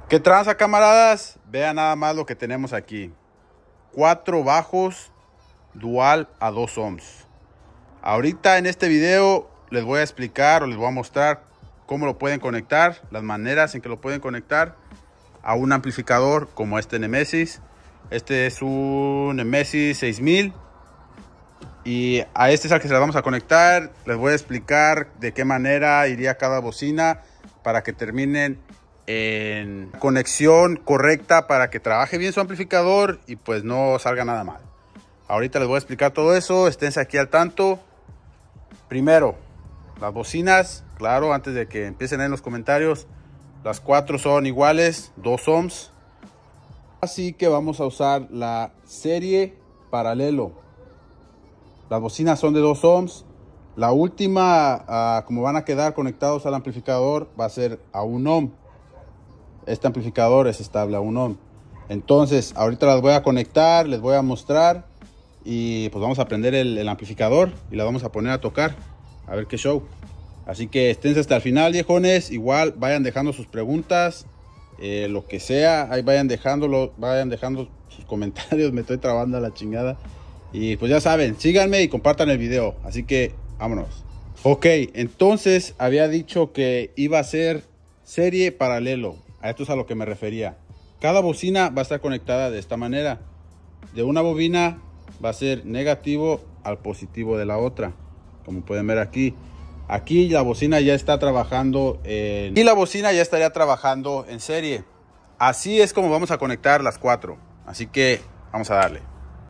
¿Qué tranza, camaradas? Vean nada más lo que tenemos aquí. 4 bajos dual a 2 ohms. Ahorita en este video les voy a explicar o les voy a mostrar cómo lo pueden conectar, las maneras en que lo pueden conectar a un amplificador como este Nemesis. Este es un Nemesis 6000 y a este es al que se la vamos a conectar. Les voy a explicar de qué manera iría cada bocina para que terminen en conexión correcta, para que trabaje bien su amplificador y pues no salga nada mal. Ahorita les voy a explicar todo eso, esténse aquí al tanto. Primero, las bocinas, claro, antes de que empiecen en los comentarios, las 4 son iguales, 2 ohms. Así que vamos a usar la serie paralelo. Las bocinas son de 2 ohms. La última, como van a quedar conectados al amplificador, va a ser a 1 ohm. Este amplificador es estable a 1 ohm. Entonces, ahorita las voy a conectar, les voy a mostrar. Y pues vamos a prender el amplificador y la vamos a poner a tocar. A ver qué show. Así que esténse hasta el final, viejones. Igual vayan dejando sus preguntas. Lo que sea, ahí vayan dejando sus comentarios. Me estoy trabando a la chingada. Y pues ya saben, síganme y compartan el video. Así que vámonos. Ok, entonces había dicho que iba a ser serie paralelo. A esto es a lo que me refería. Cada bocina va a estar conectada de esta manera. De una bobina va a ser negativo al positivo de la otra. Como pueden ver aquí. Aquí la bocina ya está trabajando y la bocina ya estaría trabajando en serie. Así es como vamos a conectar las 4. Así que vamos a darle.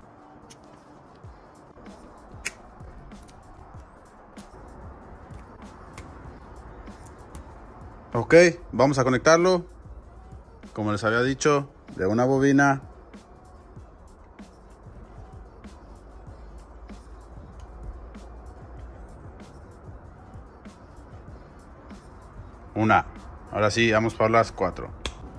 Ok, vamos a conectarlo. Como les había dicho, de una bobina. Una. Ahora sí, vamos por las 4.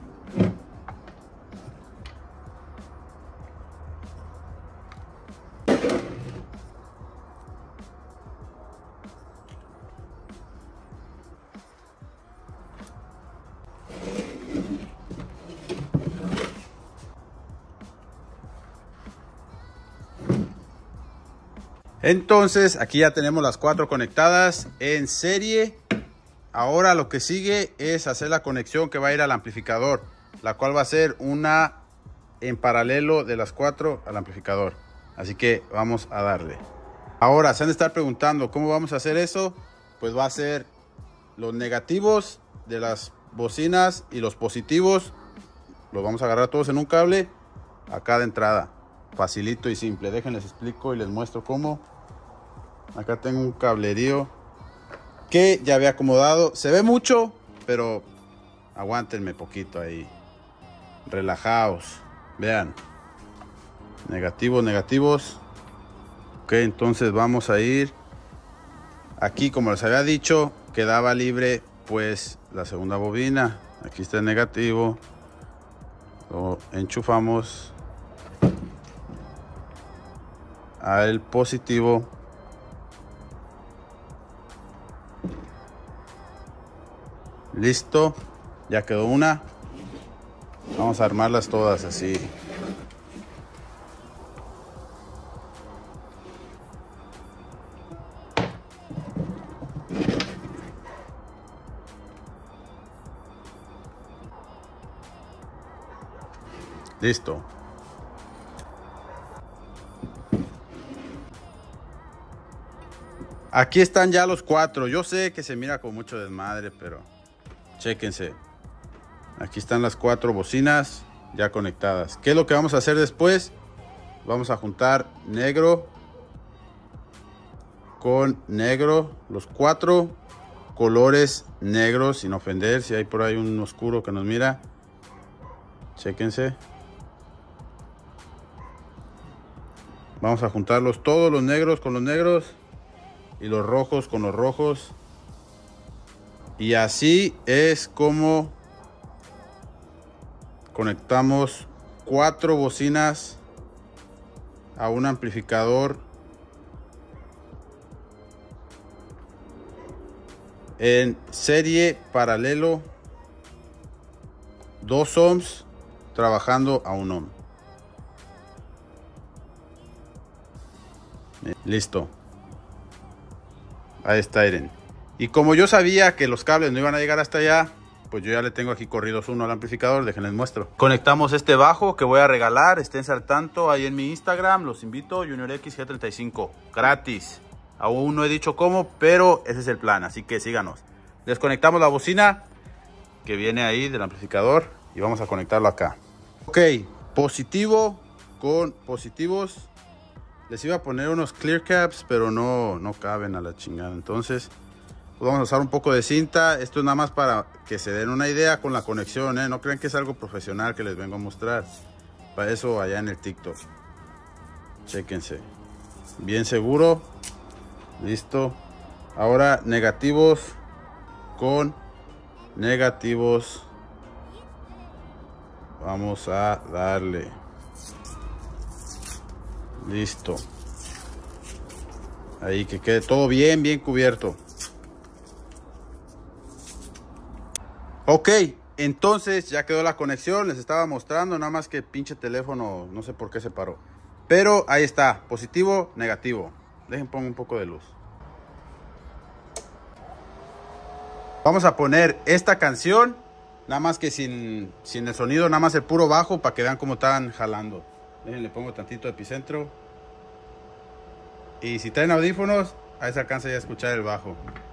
Entonces, aquí ya tenemos las 4 conectadas en serie. Ahora lo que sigue es hacer la conexión que va a ir al amplificador, la cual va a ser una en paralelo de las 4 al amplificador. Así que vamos a darle. Ahora se han de estar preguntando cómo vamos a hacer eso. Pues va a ser los negativos de las bocinas y los positivos. Los vamos a agarrar todos en un cable acá de entrada. Facilito y simple. Déjenles explico y les muestro cómo. Acá tengo un cablerío que ya había acomodado. Se ve mucho, pero aguántenme poquito ahí. Relajaos. Vean. Negativos, negativos. Ok, entonces vamos a ir. Aquí, como les había dicho, quedaba libre pues la segunda bobina. Aquí está el negativo. Lo enchufamos al positivo. Listo, ya quedó una. Vamos a armarlas todas así. Listo. Aquí están ya los 4. Yo sé que se mira con mucho desmadre, pero chéquense. Aquí están las 4 bocinas ya conectadas. ¿Qué es lo que vamos a hacer después? Vamos a juntar negro con negro. Los 4 colores negros, sin ofender. Si hay por ahí un oscuro que nos mira, chéquense. Vamos a juntarlos todos, los negros con los negros y los rojos con los rojos. Y así es como conectamos 4 bocinas a un amplificador en serie paralelo 2 ohms trabajando a 1 ohm. Listo. Ahí está, miren. Y como yo sabía que los cables no iban a llegar hasta allá, pues yo ya le tengo aquí corridos uno al amplificador. Déjenles muestro. Conectamos este bajo que voy a regalar. Esténse al tanto ahí en mi Instagram. Los invito. JuniorXG35. Gratis. Aún no he dicho cómo, pero ese es el plan. Así que síganos. Desconectamos la bocina que viene ahí del amplificador y vamos a conectarlo acá. Ok. Positivo con positivos. Les iba a poner unos clear caps, pero no caben a la chingada. Entonces, pues vamos a usar un poco de cinta. Esto es nada más para que se den una idea con la conexión, ¿eh? No crean que es algo profesional que les vengo a mostrar. Para eso allá en el TikTok. Chéquense. Bien seguro. Listo. Ahora negativos con negativos. Vamos a darle. Listo. Ahí que quede todo bien cubierto. Ok, entonces ya quedó la conexión. Les estaba mostrando, nada más que pinche teléfono, no sé por qué se paró. Pero ahí está, positivo, negativo. Dejen pongo un poco de luz. Vamos a poner esta canción, nada más que sin el sonido, nada más el puro bajo, para que vean cómo están jalando. Le pongo tantito de epicentro. Y si traen audífonos, ahí se alcanza ya a escuchar el bajo.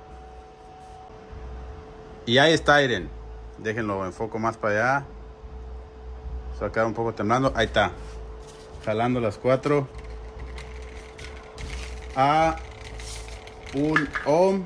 Y ahí está, miren. Déjenlo enfoco más para allá. Se va a quedar un poco temblando. Ahí está. Jalando las 4 a 1 ohm.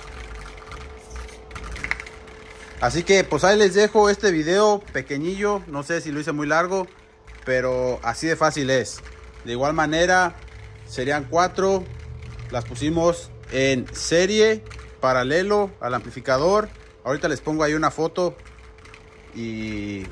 Así que pues ahí les dejo este video pequeñillo. No sé si lo hice muy largo, pero así de fácil es. De igual manera serían 4. Las pusimos en serie, paralelo al amplificador. Ahorita les pongo ahí una foto. Y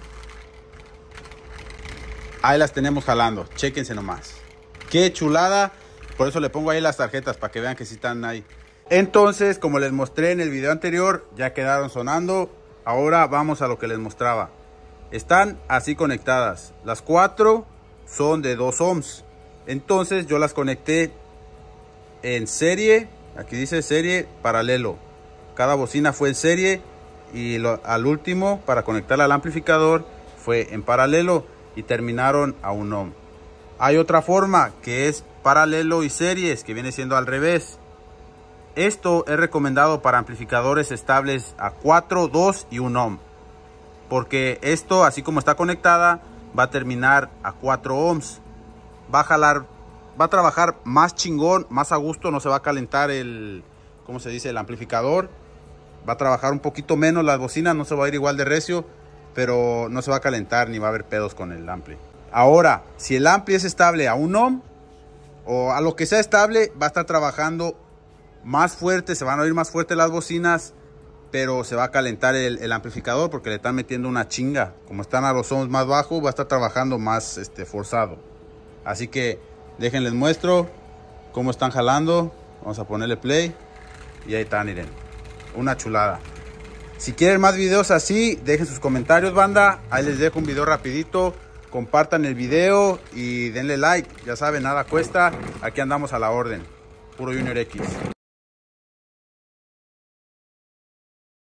ahí las tenemos jalando. Chéquense nomás. Qué chulada. Por eso le pongo ahí las tarjetas, para que vean que sí están ahí. Entonces, como les mostré en el video anterior, ya quedaron sonando. Ahora vamos a lo que les mostraba. Están así conectadas. Las 4 son de 2 ohms. Entonces yo las conecté en serie. Aquí dice serie, paralelo. Cada bocina fue en serie. Y al último, para conectarla al amplificador, fue en paralelo. Y terminaron a 1 ohm. Hay otra forma, que es paralelo y series, que viene siendo al revés. Esto es recomendado para amplificadores estables a 4, 2 y 1 ohm. Porque esto, así como está conectada, va a terminar a 4 ohms. Va a jalar, va a trabajar más chingón, más a gusto. No se va a calentar el, ¿cómo se dice? El amplificador. Va a trabajar un poquito menos las bocinas, no se va a ir igual de recio, pero no se va a calentar ni va a haber pedos con el ampli. Ahora, si el ampli es estable a 1 ohm o a lo que sea estable, va a estar trabajando más fuerte, se van a oír más fuerte las bocinas, pero se va a calentar el amplificador porque le están metiendo una chinga. Como están a los ohms más bajos, va a estar trabajando más forzado. Así que déjenles muestro cómo están jalando. Vamos a ponerle play y ahí están, miren. Una chulada. Si quieren más videos así, dejen sus comentarios, banda. Ahí les dejo un video rapidito. Compartan el video y denle like. Ya saben, nada cuesta. Aquí andamos a la orden. Puro Junior X.